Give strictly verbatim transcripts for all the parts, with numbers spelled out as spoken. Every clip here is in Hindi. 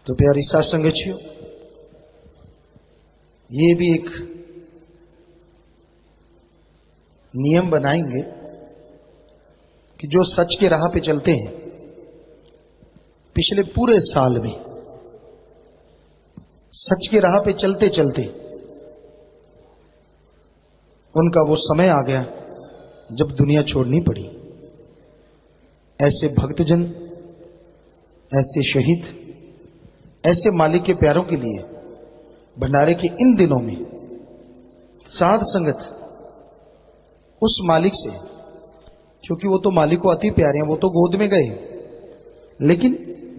तो प्यारी साथ संगतियों, ये भी एक नियम बनाएंगे कि जो सच के राह पे चलते हैं पिछले पूरे साल में, सच के राह पे चलते चलते उनका वो समय आ गया जब दुनिया छोड़नी पड़ी। ऐसे भक्तजन, ऐसे शहीद, ऐसे मालिक के प्यारों के लिए भंडारे के इन दिनों में साध संगत उस मालिक से, क्योंकि वो तो मालिक को अति प्यारे हैं, वो तो गोद में गए, लेकिन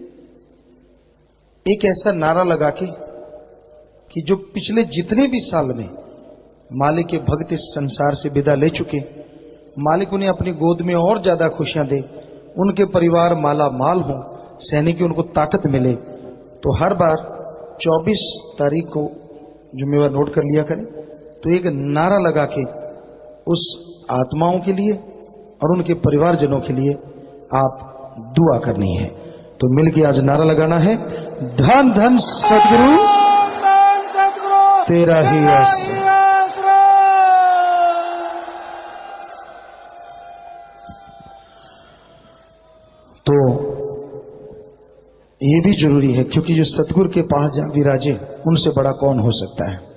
एक ऐसा नारा लगा के कि जो पिछले जितने भी साल में मालिक के भक्त इस संसार से विदा ले चुके, मालिक उन्हें अपनी गोद में और ज्यादा खुशियां दे, उनके परिवार माला माल हो, सैनिक उनको ताकत मिले। तो हर बार चौबीस तारीख को जुम्मेवार नोट कर लिया करें, तो एक नारा लगा के उस आत्माओं के लिए और उनके परिवारजनों के लिए आप दुआ करनी है। तो मिलके आज नारा लगाना है, धन धन सदगुरु तेरा ही आश्रय। तो ये भी जरूरी है, क्योंकि जो सतगुरु के पास जा विराजे उनसे बड़ा कौन हो सकता है।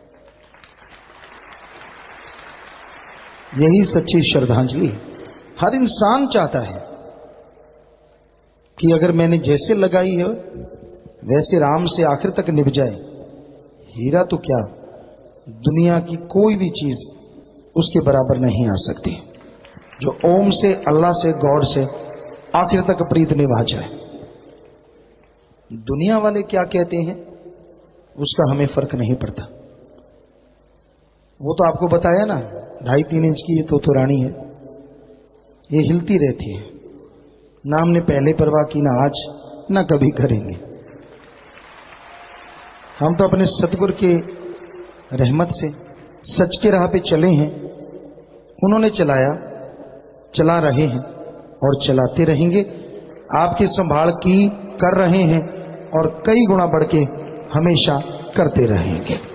यही सच्ची श्रद्धांजलि। हर इंसान चाहता है कि अगर मैंने जैसे लगाई है वैसे राम से आखिर तक निभ जाए। हीरा तो क्या, दुनिया की कोई भी चीज उसके बराबर नहीं आ सकती जो ओम से, अल्लाह से, गॉड से आखिर तक प्रीत निभा जाए। दुनिया वाले क्या कहते हैं उसका हमें फर्क नहीं पड़ता। वो तो आपको बताया ना, ढाई तीन इंच की ये तो, तो रानी है, ये हिलती रहती है। ना हमने पहले परवाह की, ना आज, ना कभी करेंगे। हम तो अपने सतगुरु के रहमत से सच के राह पे चले हैं। उन्होंने चलाया, चला रहे हैं और चलाते रहेंगे। आपकी संभाल की कर रहे हैं और कई गुना बढ़ के हमेशा करते रहेंगे।